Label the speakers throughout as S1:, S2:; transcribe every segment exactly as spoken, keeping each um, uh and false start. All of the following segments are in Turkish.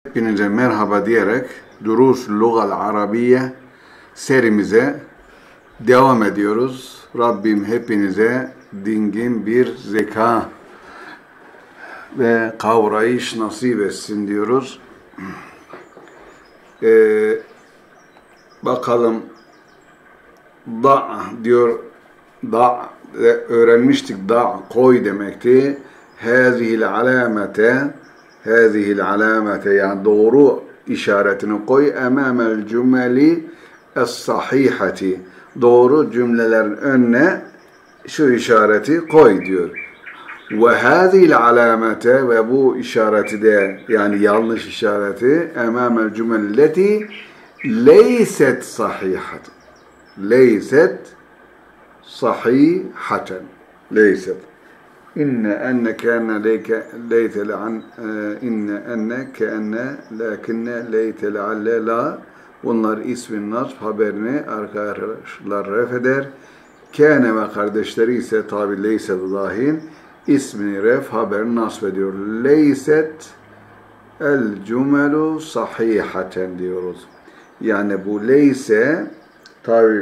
S1: Hepinize merhaba diyerek Durus Lugal Arabiye serimize devam ediyoruz. Rabbim hepinize dingin bir zeka ve kavrayış nasip etsin diyoruz. Ee, bakalım da diyor, da öğrenmiştik, da koy demekti. Hâzihil alamete hâzihil alamete yani doğru işaretini koy emâmel cümeli es-sahihati doğru cümlelerin önüne şu işareti koy diyor. Ve hâzihil alamete ve bu işareti de yani yanlış işareti emâmel cümelleti leyset sahihaten leyset sahihaten leyset İnne enne kâne leyke leyte le'an inne enne keenne lakinne leyte le'alle la bunlar ismin nasb haberini arkadaşlar ref eder. Kâne ve kardeşleri ise tabi leyse dahil ismini ref haberini nasb ediyor. Leyset el cümelu sahihaten diyoruz. Yani bu leyse tabi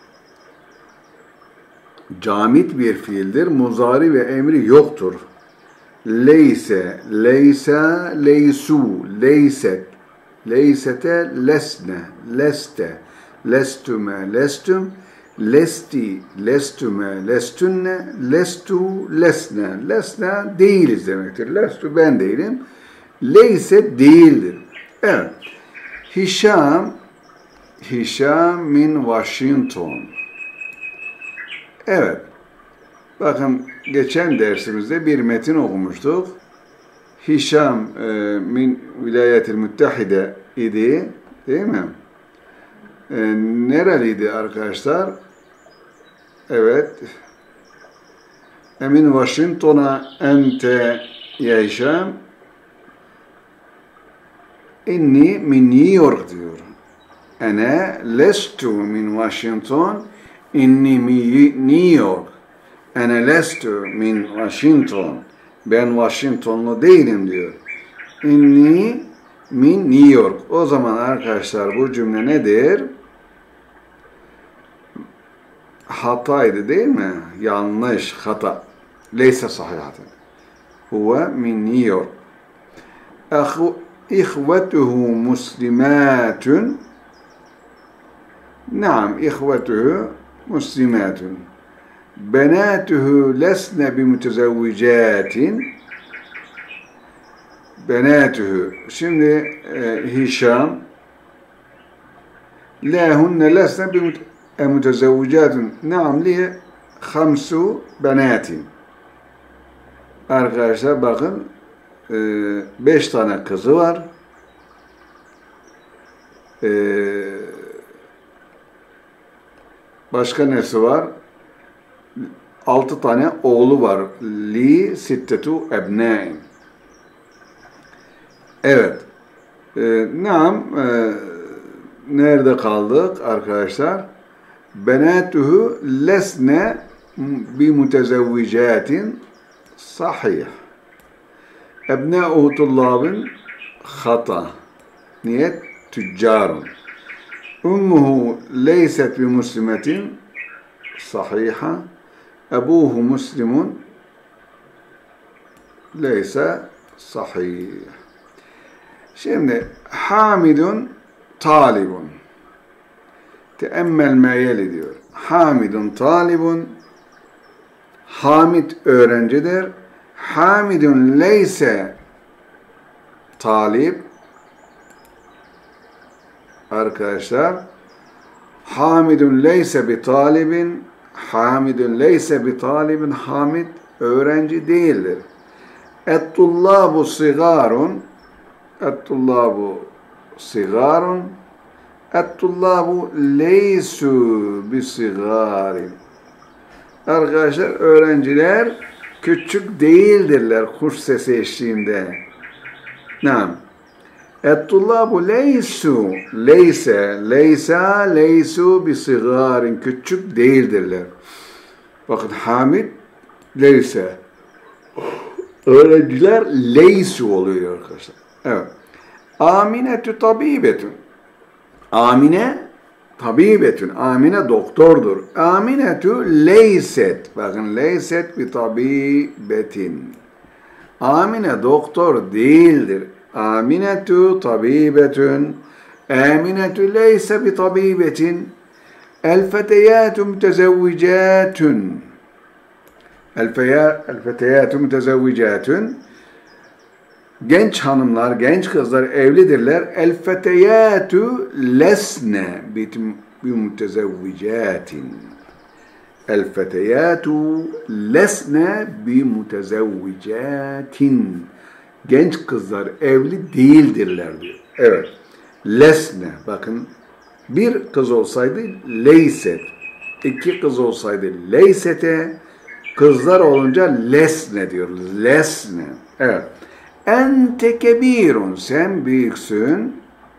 S1: camit bir fiildir. Muzari ve emri yoktur. Leyse, leysa, leysu, leyset, leysete, lesne, leste, lestüme, lestüm, lesti, lestüme, lestünne, lestu, lesne. Lesne değiliz demektir. Lestu ben değilim. Leyse değildir. Evet. Hişam, Hişam min Washington. Evet. Bakın geçen dersimizde bir metin okumuştuk. Hişam e, min Vilayetil Müttehide idi. Değil mi? E, nereliydi arkadaşlar? Evet. Emin Washington'a ente ya Hişam inni min New York diyor. Ene lestu min Washington İnni mi New York. Ene lestu min Washington. Ben Washingtonlu değilim diyor. İnni min New York. O zaman arkadaşlar bu cümle nedir? Hataydı değil mi? Yanlış, hata. Leyse sahihaten. Huve min New York. Ahu ihvetuhu muslimatun. Naam, ihvetuhu muslimatun. Benatuhu lesne bimutezevvicatin. Benatuhu. Şimdi e, Hişam lahunne lesne bimutezevvicatin. Naam liye hamsu benatin. Arkadaşlar bakın e, beş tane kızı var. Eee Başka nesi var? Altı tane oğlu var. Li sittetu ebnâin. Evet. Ee, Naam. E, nerede kaldık arkadaşlar? Benatuhu lesne bi mutezevvicatin sahih. Ebnâuhu tullâbin hata. Niyet tüccarun. Ummuhu leyset bi muslimetin sahiha. Ebuhu muslimun leyse sahih. Şimdi Hamidun talibun. Teemmel ma yeli diyor. Hamidun talibun. Hamid öğrencidir. Hamidun leyse talib. Arkadaşlar Hamidun leyse bi talibin Hamidun leyse bi talibin Hamid öğrenci değildir. Et-tullabu sigarun Et-tullabu sigarun Et-tullabu leysu bi sigarin. Arkadaşlar öğrenciler küçük değildirler kuş sesi eşliğinde. Naam. Et-tullabu leysu, leyse, leysa, leysu bi sigarin, küçük değildirler. Bakın Hamid, leyse. Öğrenciler leysu oluyor arkadaşlar. Evet. Aminetü tabibetün. Amine tabibetün. Amine doktordur. Aminetü leyset. Bakın leyset bi tabibetin. Amine doktor değildir. Aminetü tabibetün. Aminetü leyse bi tabibetin. El feteyatü mütezevvicatün. El feteyatü mütezevvicatün. Genç hanımlar, genç kızlar evlidirler. El feteyatü lesne bi mütezevvicatin. El feteyatü lesne bi mütezevvicatin. Genç kızlar evli değildirler diyor. Evet. Lesne. Bakın. Bir kız olsaydı leyset. İki kız olsaydı leysete. Kızlar olunca lesne diyoruz. Lesne. Evet. Ente kebirun. Sen büyüksün.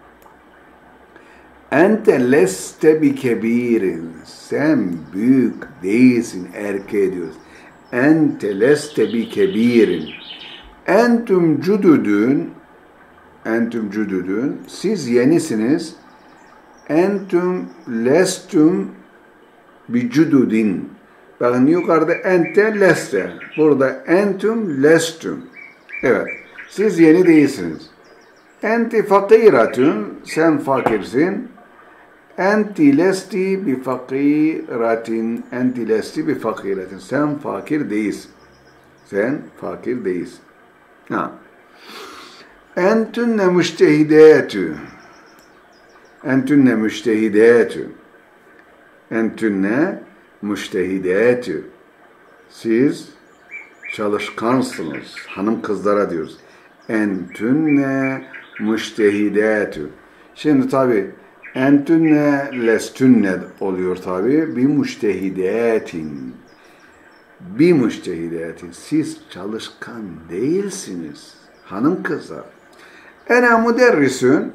S1: Ente leste bi kebirin. Sen büyük değilsin. Erkeğe diyoruz. Ente leste bi kebirin. Entüm cududun. Entüm cududun. Siz yenisiniz. Entüm lestüm bi cududin. Bakın yukarıda ente leste. Burada entüm lestüm. Evet. Siz yeni değilsiniz. Enti fakiratun. Sen fakirsin. Enti lesti bi fakiratin. Enti lesti bi fakiratin. Sen fakir değilsin. Sen fakir değilsin. Ha. Entünne müştehidetü. Entünne müştehidetü. Entünne müştehidetü. Siz çalışkansınız. Hanım kızlara diyoruz. Entünne müştehidetü. Şimdi tabi entünne lestünne oluyor tabi. Bir müştehidetin. Bir müştehidetin. Siz çalışkan değilsiniz. Hanım kızlar. Ene müderrisün.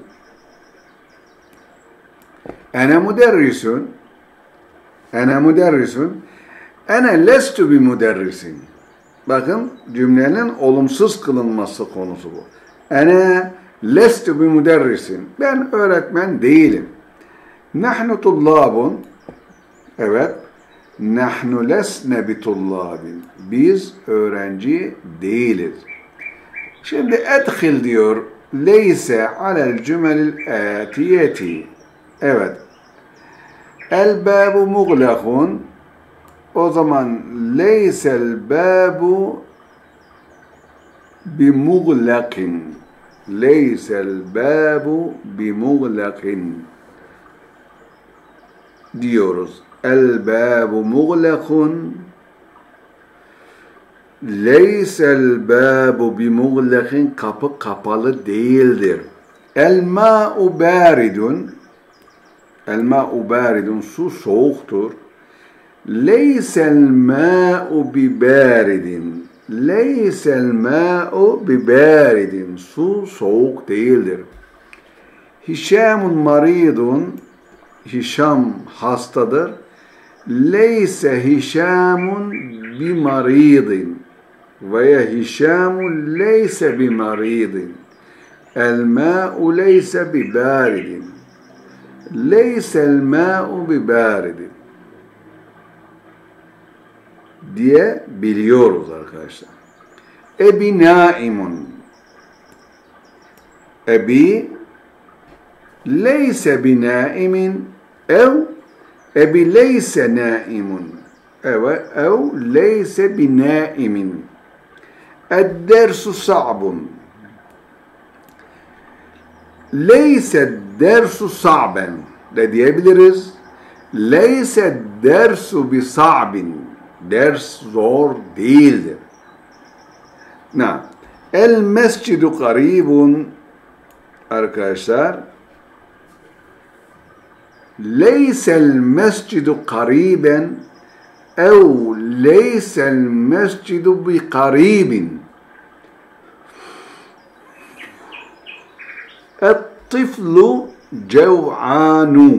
S1: Ene müderrisün. Ene müderrisün. Ene lestu bi müderrisin. Bakın cümlenin olumsuz kılınması konusu bu. Ene lestu bi müderrisin. Ben öğretmen değilim. Nahnu tullabun. Evet. Nahnu lesne bi tullabin. Biz öğrenci değiliz. Şimdi edhil diyor. Leyse alel cümelil atiyeti. Evet. El babu muglakun. O zaman leysel babu bi muglakin. Leysel babu bi muglakin diyoruz. El babu muglakun. Leysel babu bi muglakin. Kapı kapalı değildir. El ma'u baridun. El ma'u baridun. Su soğuktur. Leysel ma'u bi baridin. Leysel ma'u bi baridin. Su soğuk değildir. Hişamun maridun. Hişam hastadır. Leyse hişamun bi maridin. Veya hişamun leyse bi maridin. El ma'u leyse bi baridin. Leysel ma'u bi baridin diye biliyoruz arkadaşlar. Ebi naimun. Ebi leyse bi naimin ev ebi leyse naimun ev ev leyse bi naimin. Ed-dersu sa'bun. Leyse dersu sa'ben de diyebiliriz. Leyse dersu bi sa'bin. Ders zor değildir. Na. El mescidu karibun. Arkadaşlar. Leysel mescidu kariben. Ev leysel mescidu bi karibin. Et-tiflu cev'anu.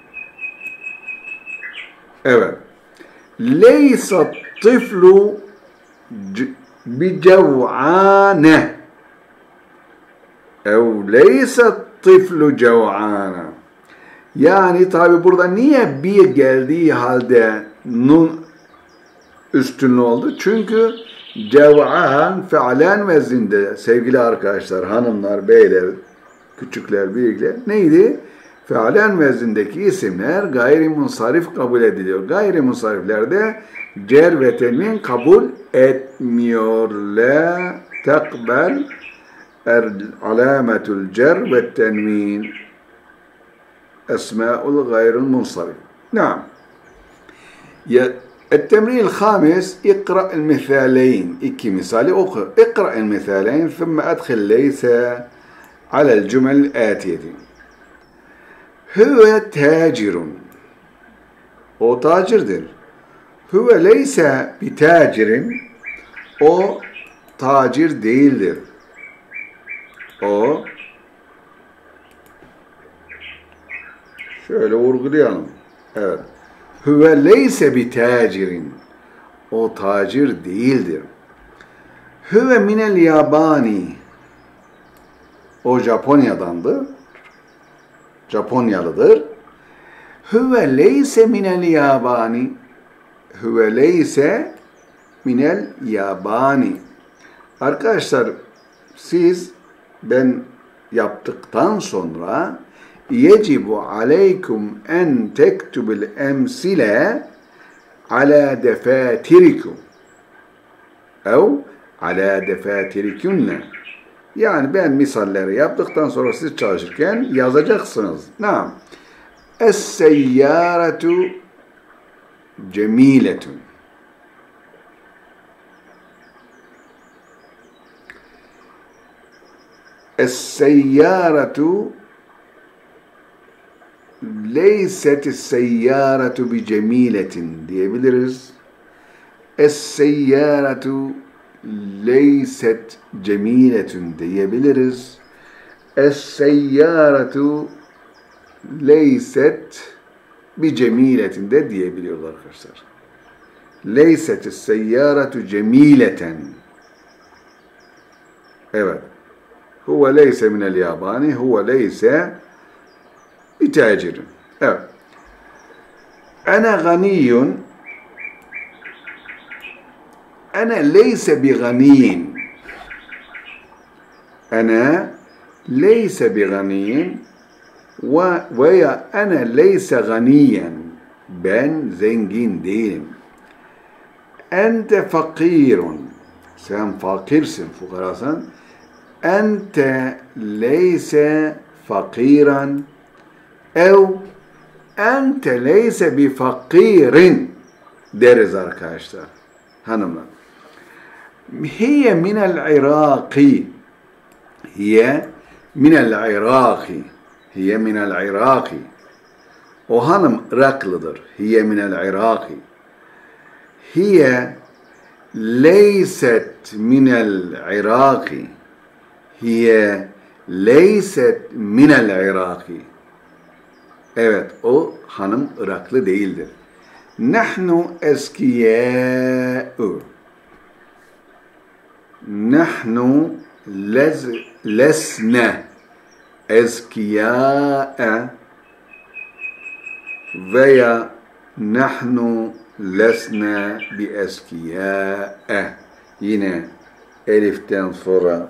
S1: Evet. Leysa tiflu bi cev'ane. ev leyse tiflu cev'ana. Yani tabi burada niye bir geldiği halde nun üstünlü oldu? Çünkü cev'an fealen vezinde sevgili arkadaşlar, hanımlar, beyler, küçükler, büyükler neydi? Fealen vezindeki isimler gayrimunsarif kabul ediliyor. Gayrimunsariflerde cer ve tenvin kabul etmiyor. La tekbel alametul cer ve tenvin esma'ul gayrumunsarif. Naam. التمرين الخامس اقرأ المثالين. iki misali oku. اقرأ المثالين ثم أدخل ليس على الجمل الآتية. Huve tacirun. O tacirdir. Huve leyse bi tacirin. O tacir değildir. O şöyle vurgulayalım. Evet. Huve leyse bi tacirin. O tacir değildir. Huve minel yabani. O Japonya'dandı. Japonyalıdır. Huve leyse minel yabani. Huve leyse minel yabani. Arkadaşlar siz ben yaptıktan sonra yecibu aleykum en tektubil emsile ala defatirikum ev ala defatirikunne. Yani ben misalleri yaptıktan sonra siz çalışırken yazacaksınız. Naam. Es-seyyâretu cemîletun. Es-seyyâretu leyset-es-seyyâretu bi cemîletin diyebiliriz. Es-seyyâretu leyset cemiletun diyebiliriz. Es-seyyâretu leyset bi cemiletin de diyebiliyorlar arkadaşlar. Leyset es-seyyâretu cemileten. Evet. Huve leyse minel yabani. Huve leyse bi tacirin. Evet. Ana ganiyun. Ana leyse bi ganiyin. Ana leyse bi ganiyin veya ana leyse ganiyen. Ben zengin değilim. Ente fakirun. Sen fakirsin, fukarasın. Ente leyse fakiran. Ev ente leyse bi fakirin deriz arkadaşlar. Hanımlar. Hiye minel Iraki. Hiye minel Iraki. Hiye minel Iraki. O hanım Iraklıdır. Hiye minel Iraki. Hiye leyset minel Iraki. Hiye leyset minel Iraki. Evet, o hanım Iraklı değildir. Nahnu eskiyâ'u. Nahnu lez, lesne eskiyâ'e veya nahnu lesne bi eskiyâ'e. Yine eliften sonra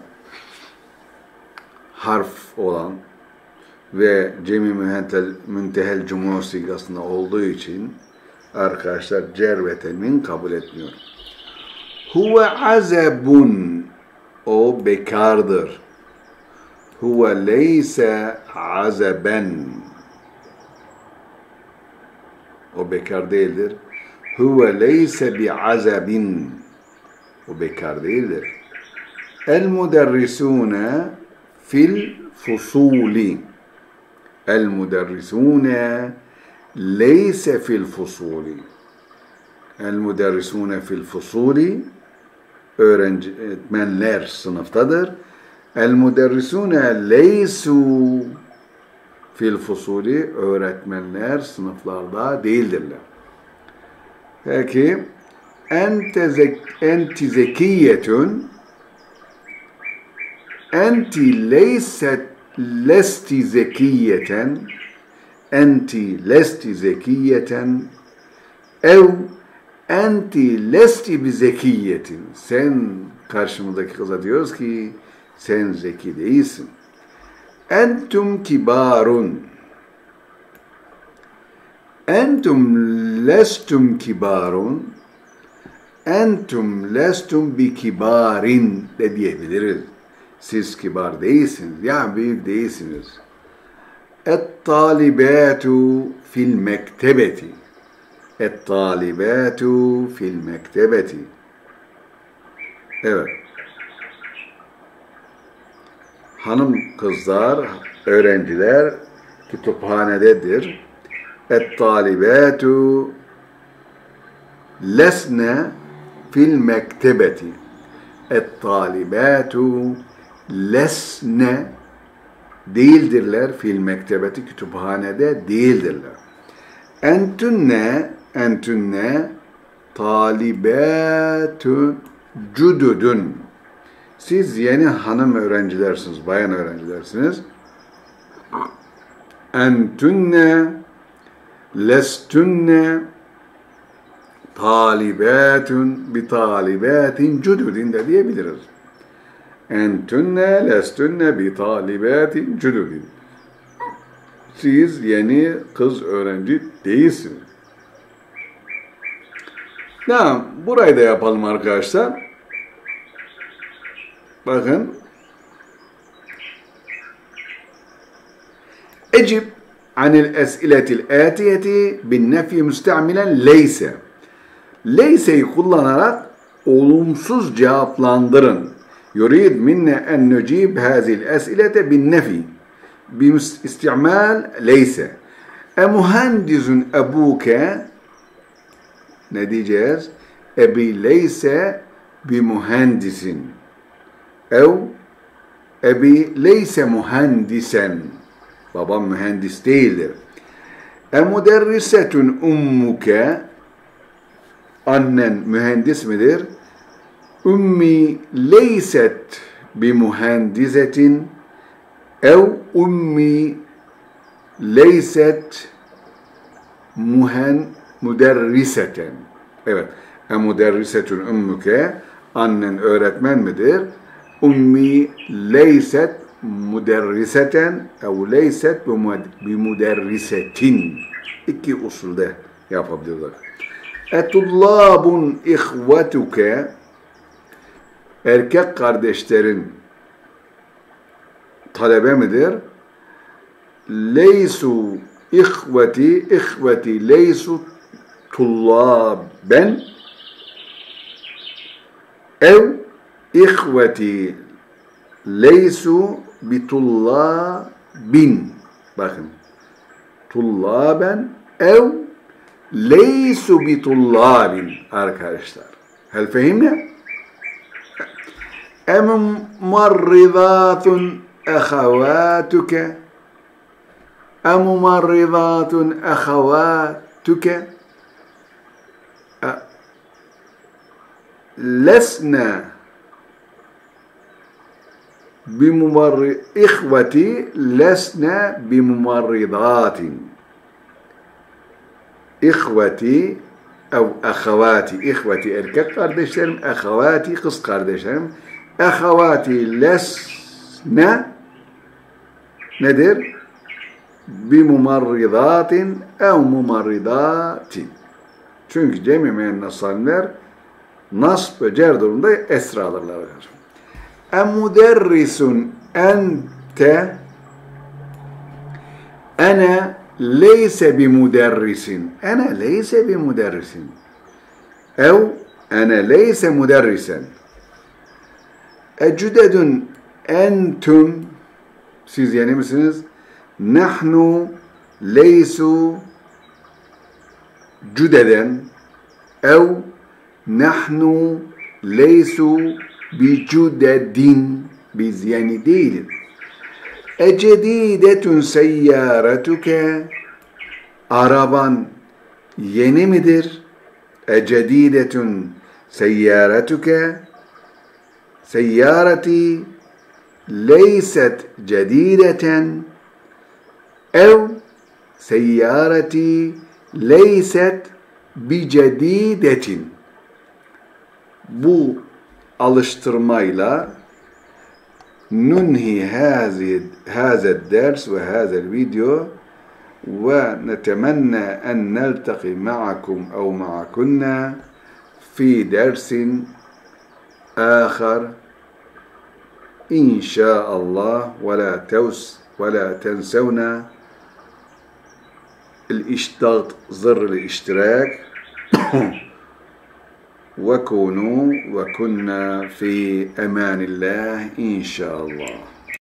S1: harf olan ve cemi mühentel müntehel cumhur sigasında olduğu için arkadaşlar cer ve tenvin kabul etmiyor. Huve azebun. O bekardır. Huve leyse azeben. O bekar değildir. Huve leyse bi azebin. O bekar değildir. El muderrisune fil fusuli. El muderrisune leyse fil fusuli. El muderrisune fil fusuli. Öğretmenler sınıftadır. El muderrisune leysu fil fusuli. Öğretmenler sınıflarda değildirler. Peki ente zek, enti zekiyetun. enti leyset lesti zekiyeten, enti lesti zekiyeten, ev enti lesti bi zekiyetin. Sen karşımızdaki kıza diyoruz ki sen zeki değilsin. Entum kibarun. Entum lestum kibarun. Entum lestum bi kibarin de diyebiliriz. Siz kibar değilsiniz. Yani büyük değilsiniz. Et-talibatu fil mektebeti. Et-talibatu fil mektebeti. Evet. Hanım kızlar, öğrenciler kütüphanededir. Et-talibatu lesne fil mektebeti. Et-talibatu lesne değildirler fil mektebeti, kütüphanede değildirler. Entünne entünne talibatun cududun. Siz yeni hanım öğrencilersiniz, bayan öğrencilersiniz. Entünne lestünne talibatun bi talibatin cududin de diyebiliriz. Entünne lestünne bi talibatin cududin. Siz yeni kız öğrenci değilsiniz. Tamam, burayı da yapalım arkadaşlar. Bakın. Ecib anil es'iletil atiyeti bin nefi müstamilen leyse. Leyse'yi kullanarak olumsuz cevaplandırın. Yurid minne en nucib hazil es'ilete bin nefi. Bistimal leyse. E muhandizun ebuke, ne diyeceğiz? Ebi leyse bi muhandisin. Ev ebi leyse muhandisen. Babam mühendis değildir. E müderrisetun ummuke, annen mühendis midir? Ummi leyset bi muhandisetin. Ev ummi leyset muhen müderriseten. Evet. E müderrisetun ummuke, annen öğretmen midir? Ummi leyset müderriseten ev leyset bi müderrisetin. İki usulde yapabiliyorlar. Etullabun ihvetuke, erkek kardeşlerin talebe midir? Leysu ihveti, ihveti leysu tullaben ev ihveti leysu bitullabin. Bakın. Tullaben ev leysu bitullabin arkadaşlar. Hel fehimne? Em marridatun ehavatuke. Em marridatun ehavatuke. Lesne bimumarri ihveti lesne bimumarridatin. İhveti ev ahavati. İhveti erkek kardeşlerim, ahavati kız kardeşlerim. Ahavati lesne nedir? Bimumarridatin ev mumarridatin. Çünkü cemi müennas nasb ve cer durumunda esra alırlar. Emuderrisun ente ene leyse bimuderrisin. Ene leyse bimuderrisin. Ev ene leyse muderrisen. Ecüdedun entüm, siz yeni misiniz? Nahnu leysu cüdeden ev nahnu leysu bi cüdedin, biz yeni değiliz. Ecedidetun seyyâretuke, araban yeni midir? Ecedidetun seyyâretuke, seyyâreti ليست جديدة أو سيارتي ليست بجديدة. Bu alıştırmayla nunhi هذه هذا الدرس وهذا الفيديو ونتمنى أن نلتقي معكم أو معكن في درس آخر إن شاء الله. ولا توس ولا تنسونا الاشتراك زر الاشتراك وكونوا وكنا في أمان الله إن شاء الله.